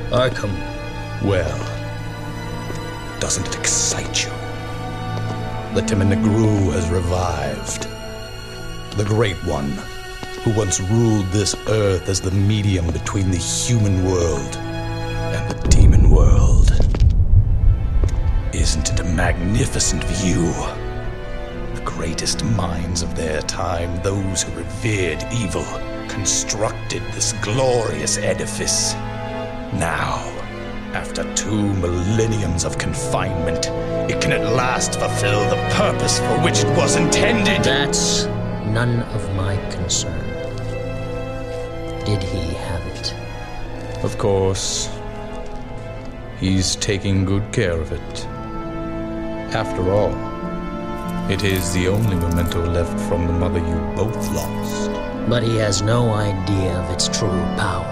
Arkham. Well, doesn't it excite you? The Timon Negru has revived. The Great One, who once ruled this earth as the medium between the human world and the demon world. Isn't it a magnificent view? The greatest minds of their time, those who revered evil, constructed this glorious edifice. Now, after 2 millenniums of confinement, it can at last fulfill the purpose for which it was intended. That's none of my concern. Did he have it? Of course. He's taking good care of it. After all, it is the only memento left from the mother you both lost. But he has no idea of its true power.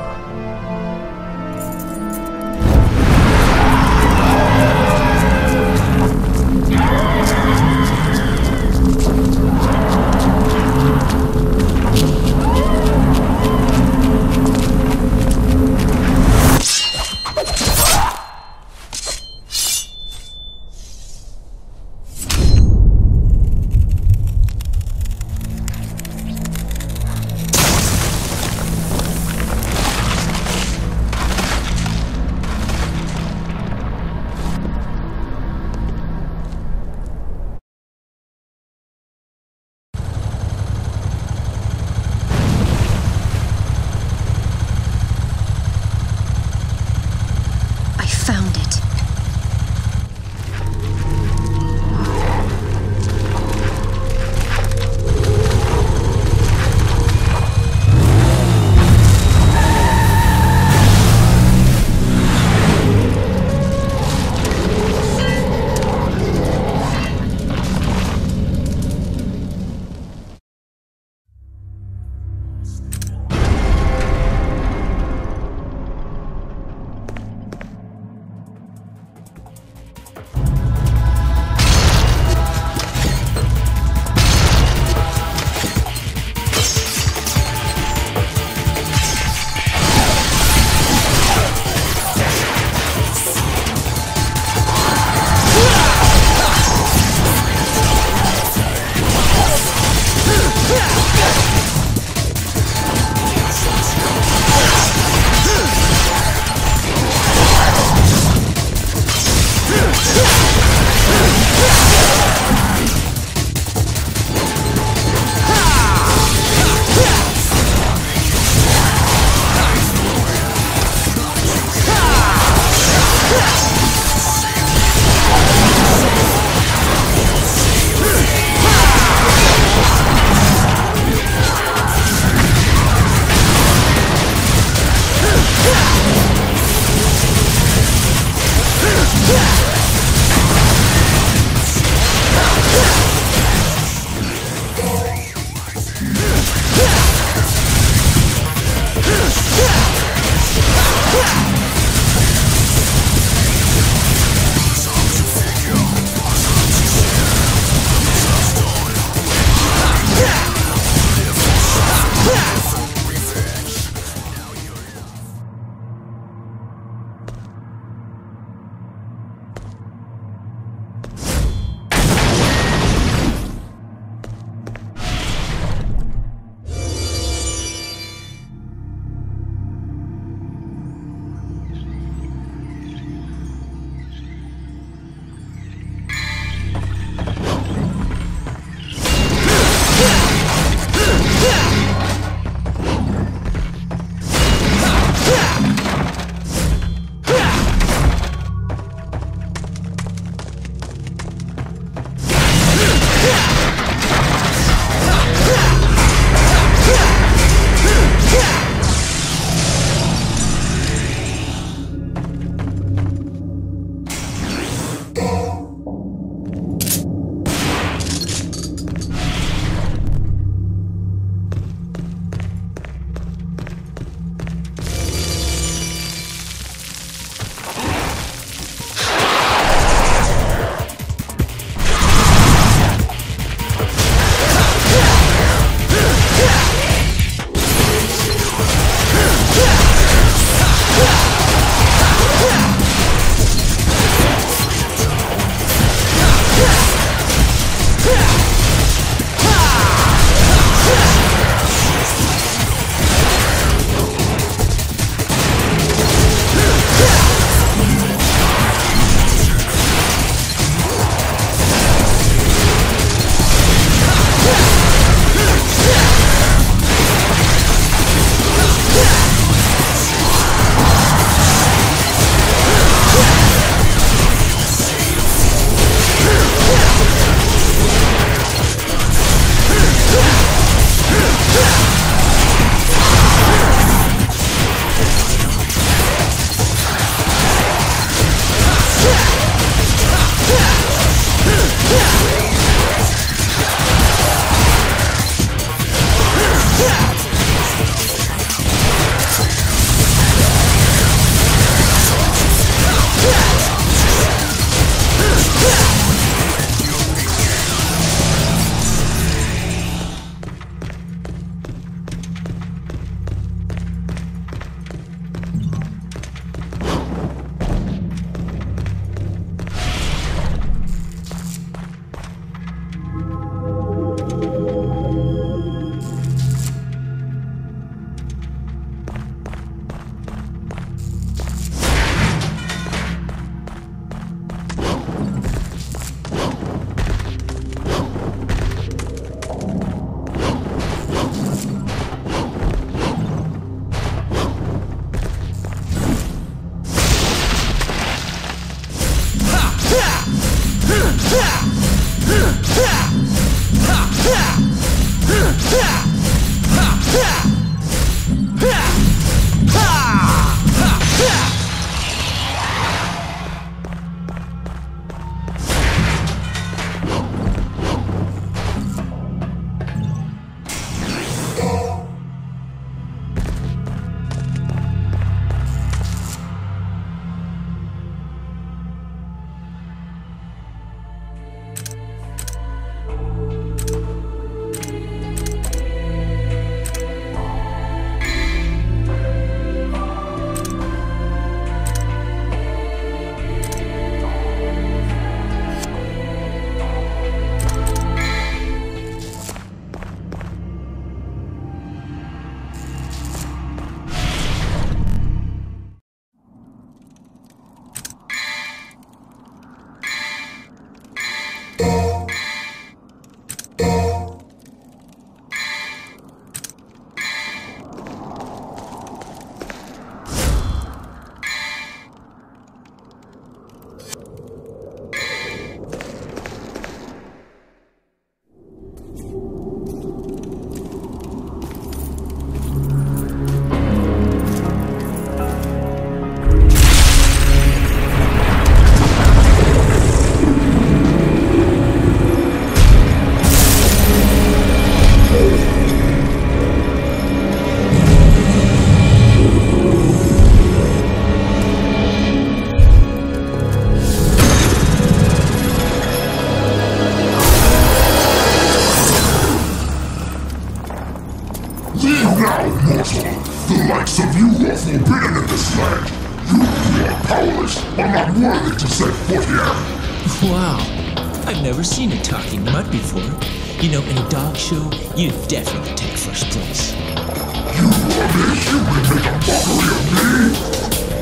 mortal. The likes of you are forbidden in this land. You are powerless, are not worthy to set foot here. Wow, I've never seen a talking mud before. You know, in a dog show, you'd definitely take first place. You are a human, make a mockery of me?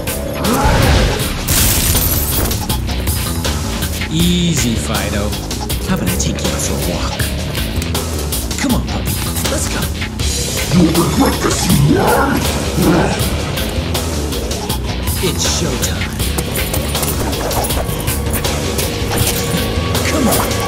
Easy, Fido. How about I take you out for a walk? Come on, puppy. Let's go. You'll regret this, you worm! It's showtime. Come on.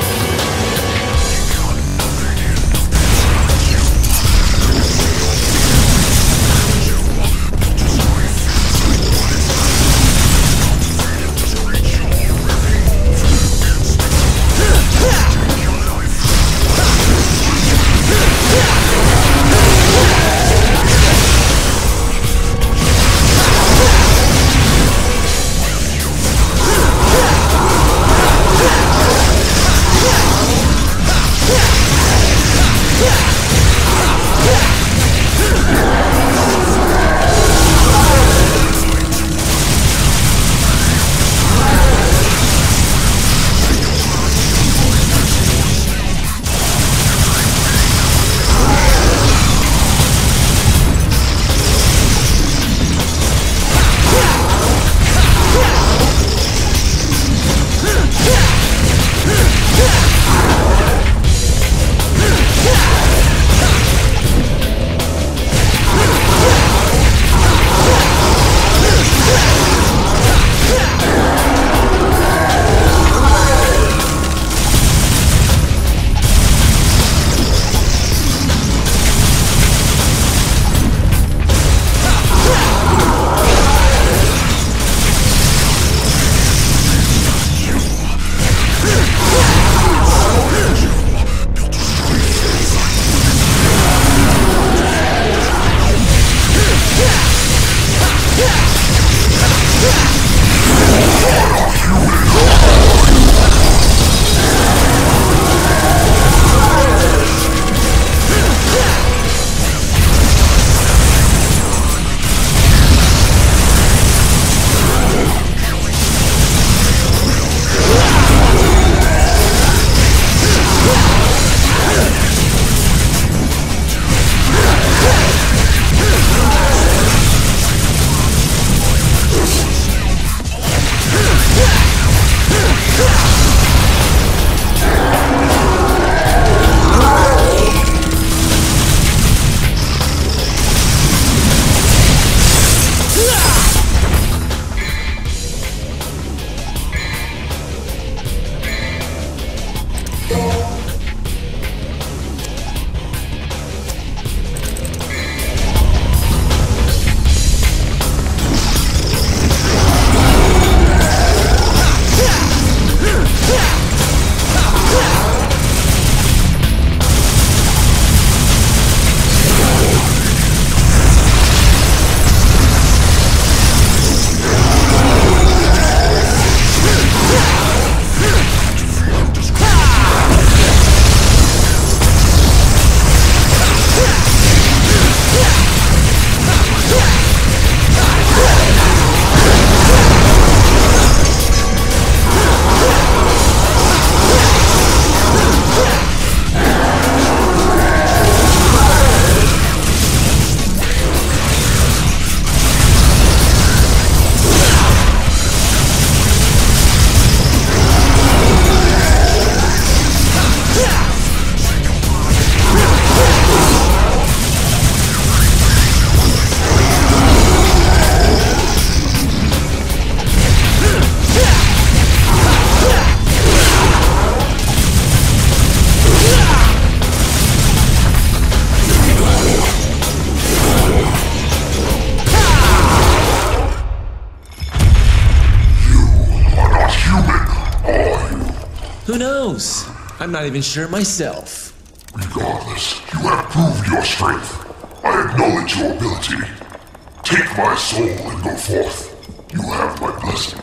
Who knows? I'm not even sure myself. Regardless, you have proved your strength. I acknowledge your ability. Take my soul and go forth. You have my blessing.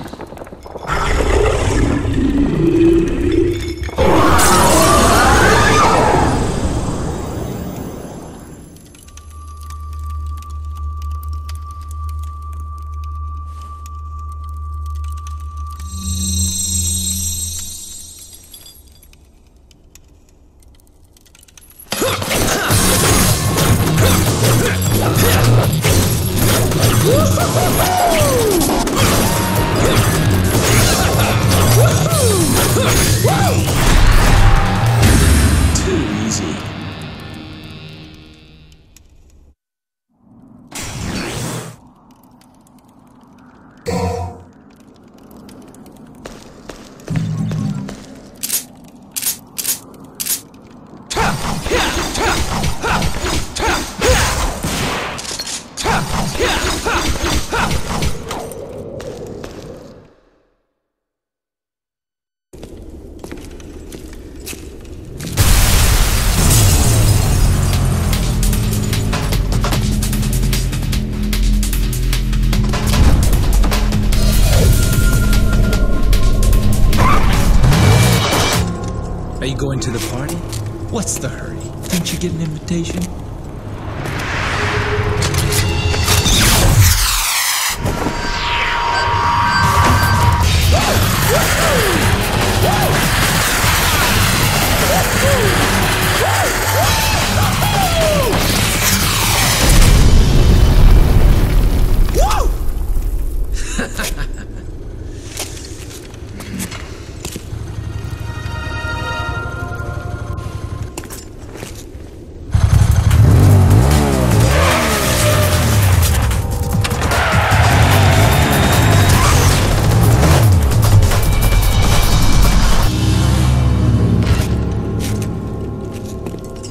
going to the party? What's the hurry? Didn't you get an invitation?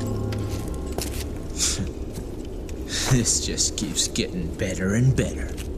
This just keeps getting better and better.